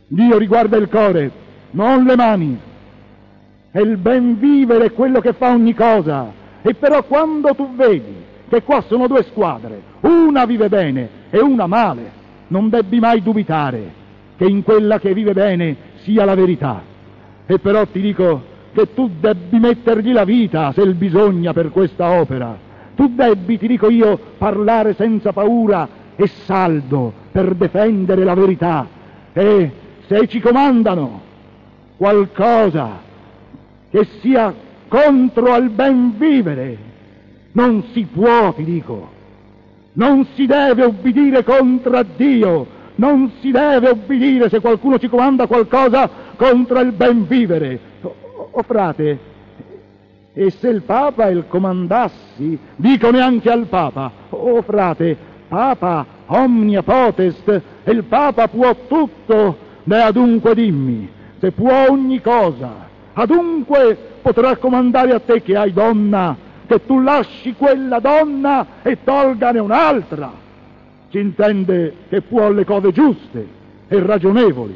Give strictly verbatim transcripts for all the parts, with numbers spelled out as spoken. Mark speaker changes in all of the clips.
Speaker 1: Dio riguarda il cuore, non le mani. E il ben vivere è quello che fa ogni cosa. E però quando tu vedi che qua sono due squadre, una vive bene e una male, non debbi mai dubitare che in quella che vive bene sia la verità. E però ti dico che tu debbi mettergli la vita se il bisogna per questa opera. Tu debbi, ti dico io, parlare senza paura e saldo per difendere la verità. E se ci comandano qualcosa che sia contro al ben vivere, non si può, ti dico, non si deve obbedire contro a Dio, non si deve obbedire se qualcuno ci comanda qualcosa contro il ben vivere. O, o frate, e se il Papa il comandassi, dico neanche al Papa, o frate, Papa omnia potest, e il Papa può tutto, beh adunque dimmi, se può ogni cosa, adunque potrà comandare a te che hai donna, che tu lasci quella donna e tolgane un'altra. Si intende che può le cose giuste e ragionevoli.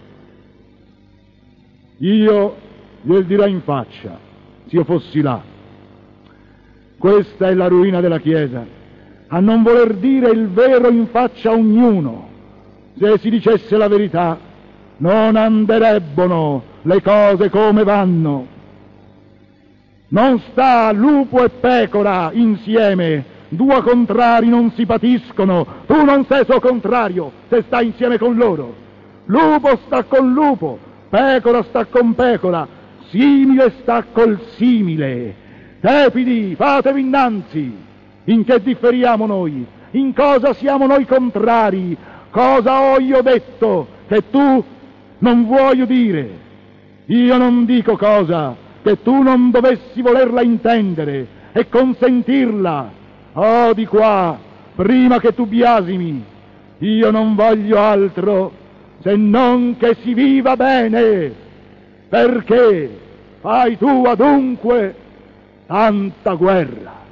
Speaker 1: Io gliel dirò in faccia, se io fossi là. Questa è la rovina della Chiesa, a non voler dire il vero in faccia a ognuno. Se si dicesse la verità, non anderebbero le cose come vanno. Non sta lupo e pecora insieme, due contrari non si patiscono, tu non sei suo contrario se stai insieme con loro. Lupo sta con lupo, pecora sta con pecora, simile sta col simile. Tepidi, fatevi innanzi. In che differiamo noi? In cosa siamo noi contrari? Cosa ho io detto che tu non vuoi udire? Io non dico cosa che tu non dovessi volerla intendere e consentirla. Oh, di qua, prima che tu biasimi, io non voglio altro se non che si viva bene, perché fai tu adunque tanta guerra.